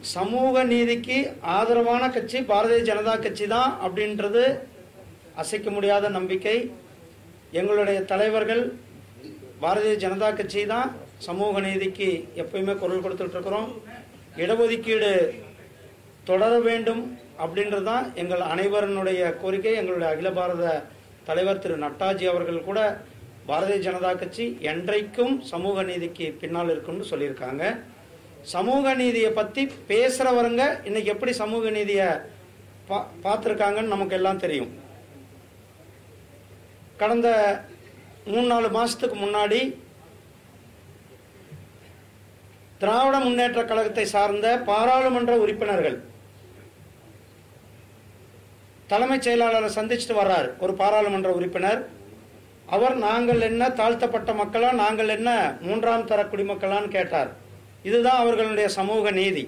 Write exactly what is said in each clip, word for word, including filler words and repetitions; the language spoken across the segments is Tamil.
சமூக நீதிக்கு ஆதரவான கட்சி பாரதிய ஜனதா கட்சி தான் அப்படின்றது அசைக்க முடியாத நம்பிக்கை. எங்களுடைய தலைவர்கள் பாரதிய ஜனதா கட்சி தான் சமூக நீதிக்கு எப்பயுமே குரல் கொடுத்துட்டு இருக்கிறோம். இடஒதுக்கீடு தொடர வேண்டும் அப்படின்றது தான் எங்கள் அனைவருடைய கோரிக்கை. எங்களுடைய அகில பாரத தலைவர் திரு நட்டாஜி அவர்கள் கூட பாரதிய ஜனதா கட்சி என்றைக்கும் சமூக நீதிக்கு பின்னால் இருக்கும்னு சொல்லியிருக்காங்க. சமூக நீதியை பற்றி பேசுகிறவருங்க இன்னைக்கு எப்படி சமூக நீதியை பா பார்த்துருக்காங்கன்னு நமக்கு எல்லாம் தெரியும். கடந்த மூணு நாலு மாதத்துக்கு முன்னாடி திராவிட முன்னேற்ற கழகத்தை சார்ந்த பாராளுமன்ற உறுப்பினர்கள் தலைமைச் செயலாளரை சந்திச்சுட்டு வர்றார் ஒரு பாராளுமன்ற உறுப்பினர். அவர் நாங்கள் என்ன தாழ்த்தப்பட்ட மக்களா, நாங்கள் என்ன மூன்றாம் தர குடிமக்களான்னு கேட்டார். இதுதான் அவர்களுடைய சமூக நீதி.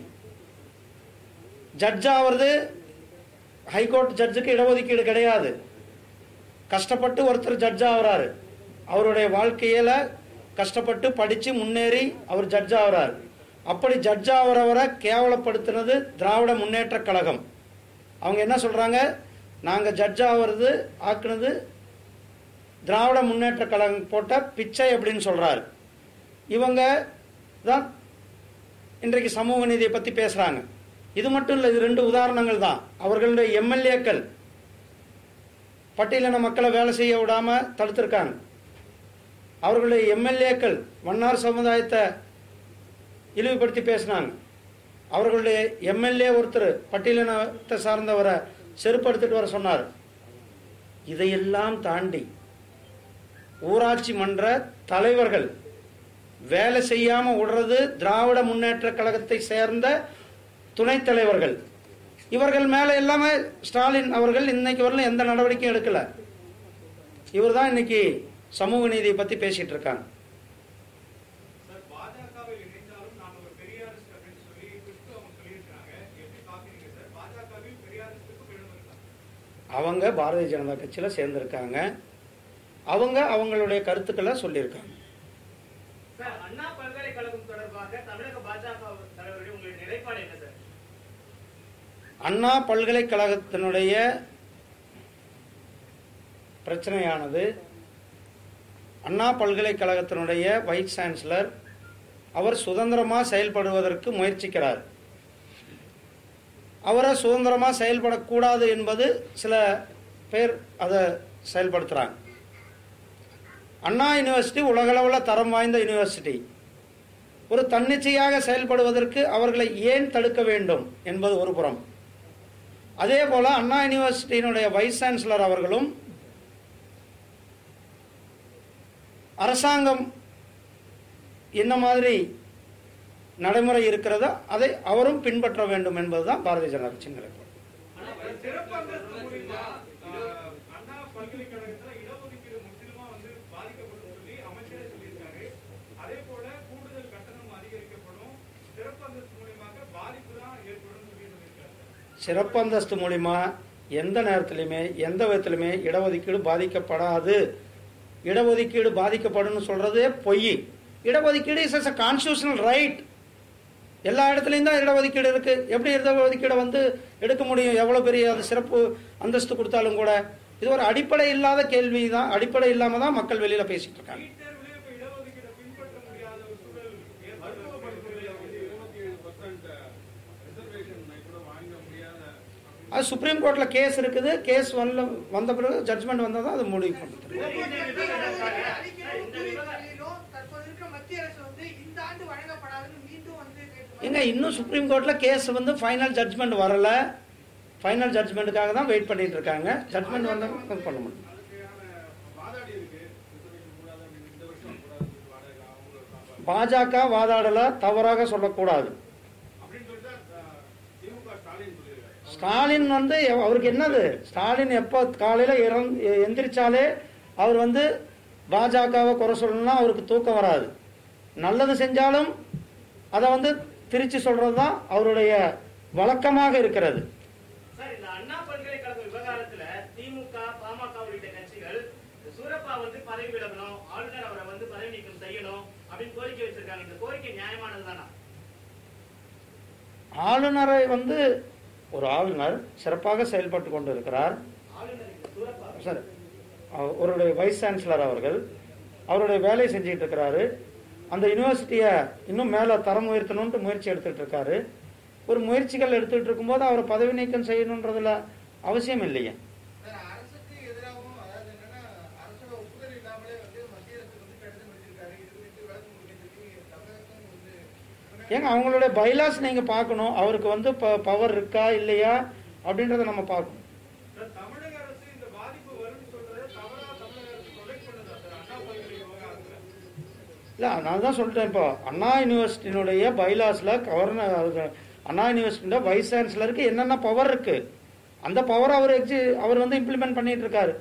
ஜட்ஜாவது ஹைகோர்ட் ஜட்ஜுக்கு இடஒதுக்கீடு கிடையாது. கஷ்டப்பட்டு ஒருத்தர் ஜட்ஜ் ஆகிறாரு. அவருடைய வாழ்க்கையில கஷ்டப்பட்டு படித்து முன்னேறி அவர் ஜட்ஜ் ஆகிறார். அப்படி ஜட்ஜ் ஆகிறவரை கேவலப்படுத்தினது திராவிட முன்னேற்ற கழகம். அவங்க என்ன சொல்றாங்க, நாங்கள் ஜட்ஜ் ஆகிறது ஆக்குனது திராவிட முன்னேற்ற கழகம் போட்ட பிச்சை அப்படின்னு சொல்றாரு. இவங்க தான் இன்றைக்கு சமூக நீதியை பற்றி பேசுறாங்க. இது மட்டும் இல்லை, இது ரெண்டு உதாரணங்கள் தான். அவர்களுடைய எம்எல்ஏக்கள் பட்டியலின மக்களை வேலை செய்ய விடாம தடுத்திருக்காங்க. அவர்களுடைய எம்எல்ஏக்கள் வண்ணார் சமுதாயத்தை இழிவுபடுத்தி பேசினாங்க. அவர்களுடைய எம்எல்ஏ ஒருத்தர் பட்டியலினத்தை சார்ந்தவரை செருப்படுத்திட்டு வர சொன்னார். இதையெல்லாம் தாண்டி ஊராட்சி மன்ற தலைவர்கள் வேலை செய்யாம விடுறது திராவிட முன்னேற்ற கழகத்தை சேர்ந்த துணைத் தலைவர்கள். இவர்கள் மேல எல்லாமே ஸ்டாலின் அவர்கள் இன்னைக்கு வரல எந்த நடவடிக்கையும் எடுக்கல. இவர் தான் இன்னைக்கு சமூக நீதியை பத்தி பேசிட்டு இருக்காங்க. அவங்க பாரதிய ஜனதா கட்சியில சேர்ந்திருக்காங்க. அவங்க அவங்களுடைய கருத்துக்களை சொல்லியிருக்காங்க. அண்ணா பல்கலைக்கழகம் தொடர்பாக தமிழக பாஜக தலைவருடைய உங்களுடைய நிலைப்பாடு என்ன சார்? அண்ணா பல்கலைக்கழகத்தினுடைய பிரச்சனையானது அண்ணா பல்கலைக்கழகத்தினுடைய வைஸ் சான்சலர் அவர் சுதந்திரமாக செயல்படுவதற்கு முயற்சிக்கிறார். அவரை சுதந்திரமாக செயல்படக்கூடாது என்பது சில பேர் அதை செயல்படுத்துகிறாங்க. அண்ணா யூனிவர்சிட்டி உலகளவில் தரம் வாய்ந்த யூனிவர்சிட்டி. ஒரு தன்னிச்சையாக செயல்படுவதற்கு அவர்களை ஏன் தடுக்க வேண்டும் என்பது ஒரு புறம். அதே போல அண்ணா யூனிவர்சிட்டியினுடைய வைஸ் சான்சலர் அவர்களும் அரசாங்கம் என்ன மாதிரி நடைமுறை இருக்கிறதோ அதை அவரும் பின்பற்ற வேண்டும் என்பதுதான் பாரதிய ஜனதா கட்சியின் நிலைப்பாடு. சிறப்பு அந்தஸ்து மூலிமா எந்த நேரத்திலுமே எந்த விதத்திலுமே இடஒதுக்கீடு பாதிக்கப்படாது. இடஒதுக்கீடு பாதிக்கப்படும் சொல்றதே பொய். இடஒதுக்கீடு இஸ் எ கான்ஸ்டிடியூஷனல் ரைட். எல்லா இடத்துலையும் தான் இடஒதுக்கீடு இருக்கு. எப்படி இடஒதுக்கீடை வந்து எடுக்க முடியும்? எவ்வளவு பெரிய அது சிறப்பு அந்தஸ்து கொடுத்தாலும் கூட இது ஒரு அடிப்படை இல்லாத கேள்வி தான். அடிப்படை இல்லாம தான் மக்கள் வெளியில பேசிட்டு இருக்காங்க. அது சுப்ரீம் கோர்ட்ல கேஸ் இருக்குது. கேஸ் வந்த வந்த பிறகு ஜட்ஜ்மெண்ட் வந்தா தான் அது முடிவு பண்ணுறது. ஏங்க இன்னும் சுப்ரீம் கோர்ட்ல கேஸ் வந்து ஃபைனல் ஜட்ஜ்மெண்ட் வரல. ஃபைனல் ஜட்ஜ்மெண்ட்டுக்காக தான் வெயிட் பண்ணிட்டு இருக்காங்க. ஜட்ஜ்மெண்ட் வந்தா பண்ண முடியும். பாஜக வாதாடல, தவறாக சொல்லக்கூடாது. ஸ்டாலின் வந்து அவருக்கு என்னது, ஸ்டாலின் எப்போ காலையில எந்திரிச்சாலே அவர் வந்து பாஜகவை குறை சொல்லணும்னா அவருக்கு தூக்கம் வராது. நல்லது செஞ்சாலும் அதை வந்து திருச்சி சொல்றதுதான் அவருடைய வழக்கமாக இருக்கிறது. அண்ணா பல்கலைக்கழக விவகாரத்துல திமுக, பாமக உள்ளிட்ட கட்சிகள் சூரப்பா வந்து பதவி விலகணும், ஆளுநர் அவரை வந்து பதவி நீக்கம் செய்யணும் அப்படின்னு கோரிக்கை வச்சிருக்காங்க. இந்த கோரிக்கை நியாயமானதுதானா? ஆளுநரை வந்து ஒரு ஆளுநர் சிறப்பாக செயல்பட்டு கொண்டு இருக்கிறார் சார். அவருடைய வைஸ் சான்சலர் அவர்கள் அவருடைய வேலையை செஞ்சுட்டு இருக்கிறாரு. அந்த யூனிவர்சிட்டியை இன்னும் மேலே தரம் உயர்த்தணும்னு முயற்சி எடுத்துகிட்டு இருக்காரு. ஒரு முயற்சிகள் எடுத்துகிட்டு இருக்கும்போது அவரை பதவி நீக்கம் செய்யணுன்றதுல அவசியம் இல்லையே. ஏங்க அவங்களுடைய பைலாஸ் நீங்கள் பார்க்கணும். அவருக்கு வந்து பவர் இருக்கா இல்லையா அப்படின்றத நம்ம பார்க்கணும். இல்லை நான் தான் சொல்லிட்டேன். இப்போ அண்ணா யூனிவர்சிட்டியினுடைய பைலாஸில் கவர்னர் அண்ணா யூனிவர்சிட்டியோட வைஸ் சான்சலருக்கு என்னென்ன பவர் இருக்கு அந்த பவர் அவர் எக்ஸி அவர் வந்து இம்ப்ளிமெண்ட் பண்ணிட்டு இருக்காரு.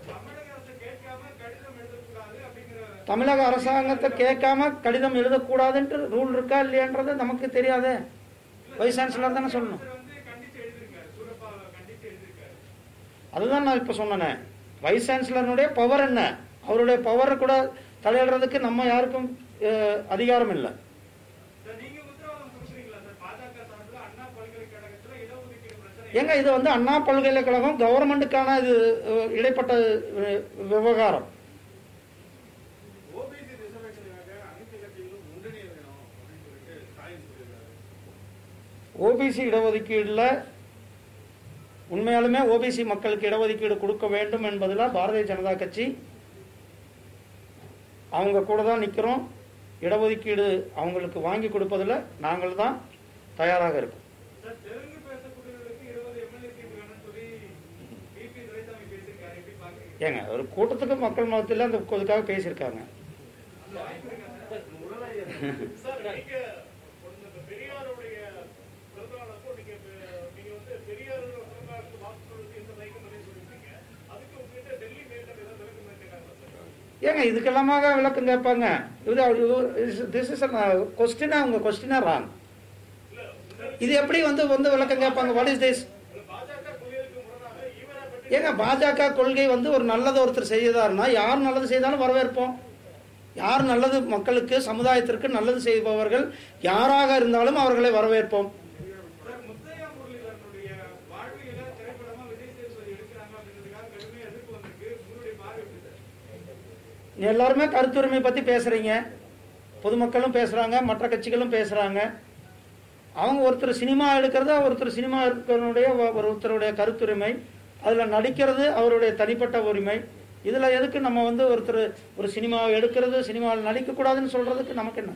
தமிழக அரசாங்கத்தை கேட்காம கடிதம் எழுதக்கூடாதுன்ற ரூல் இருக்கா இல்லையான்றது நமக்கு தெரியாதே. வைஸ் சான்சலர் தானே சொல்லணும். அதுதான் நான் இப்போ சொன்னேன். வைஸ் சான்சலருடைய பவர் என்ன, அவருடைய பவரை கூட தலையிடுறதுக்கு நம்ம யாருக்கும் அதிகாரம் இல்லை. ஏங்க இது வந்து அண்ணா பல்கலைக்கழகம் கவர்மெண்ட்டுக்கான இது இடைப்பட்ட விவகாரம். ஓபிசி இடஒதுக்கீடுல உண்மையாலுமே ஓபிசி மக்களுக்கு இடஒதுக்கீடு கொடுக்க வேண்டும் என்பதில் பாரதிய ஜனதா கட்சி அவங்க கூட தான் நிற்கிறோம். இடஒதுக்கீடு அவங்களுக்கு வாங்கி கொடுப்பதில் நாங்கள் தான் தயாராக இருக்கோம். ஏங்க ஒரு கூட்டத்துக்கு மக்கள் மதத்தில் அந்த இதுக்காக பேசியிருக்காங்க. ஏங்க இதுக்கெல்லாமாக விளக்கம் கேட்பாங்க. திஸ் இஸ் கொஸ்டினா உங்க கொஸ்டினா ராங். இது எப்படி வந்து வந்து விளக்கம் கேட்பாங்க? What is this? ஏங்க பாஜக கொள்கை வந்து ஒரு நல்லது ஒருத்தர் செய்தாருன்னா யார் நல்லது செய்தாலும் வரவேற்போம். யார் நல்லது மக்களுக்கு சமுதாயத்திற்கு நல்லது செய்பவர்கள் யாராக இருந்தாலும் அவர்களை வரவேற்போம். எல்லாருமே கருத்துரிமை பத்தி பேசுறீங்க, பொதுமக்களும் பேசுறாங்க, மற்ற கட்சிகளும் பேசுறாங்க. அவங்க ஒருத்தர் சினிமா எடுக்கிறதா ஒருத்தர் சினிமா இருக்கிறனுடைய ஒருத்தருடைய கருத்துரிமை, அதுல நடிக்கிறது அவருடைய தனிப்பட்ட உரிமை. இதுல எதுக்கு நம்ம வந்து ஒருத்தர் ஒரு சினிமாவை எடுக்கிறது சினிமாவில் நடிக்க கூடாதுன்னு சொல்றதுக்கு நமக்கு என்ன?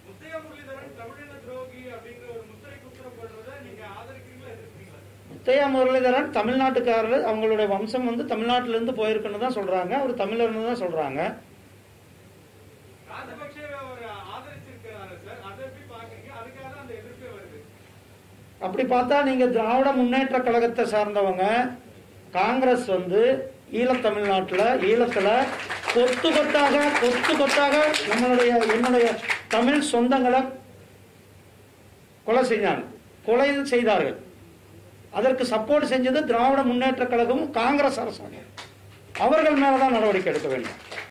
முத்தையா முரளிதரன் தமிழ்நாட்டுக்காரர், அவங்களுடைய வம்சம் வந்து தமிழ்நாட்டிலிருந்து போயிருக்குன்னு தான் சொல்றாங்க. அவர் தமிழர்னு தான் சொல்றாங்க. அப்படி பார்த்தா நீங்க திராவிட முன்னேற்ற கழகத்தை சார்ந்தவங்க, காங்கிரஸ் வந்து ஈழத்தமிழ்நாட்டில் ஈழத்துல கொத்து கொத்தாக கொத்து கொத்தாக நம்மளுடைய என்னுடைய தமிழ் சொந்தங்களை கொலை செஞ்சாங்க, கொலை செய்தார்கள். அதற்கு சப்போர்ட் செஞ்சது திராவிட முன்னேற்ற கழகமும் காங்கிரஸ் அரசாங்கம். அவர்கள் மேலதான் நடவடிக்கை எடுக்க வேண்டும்.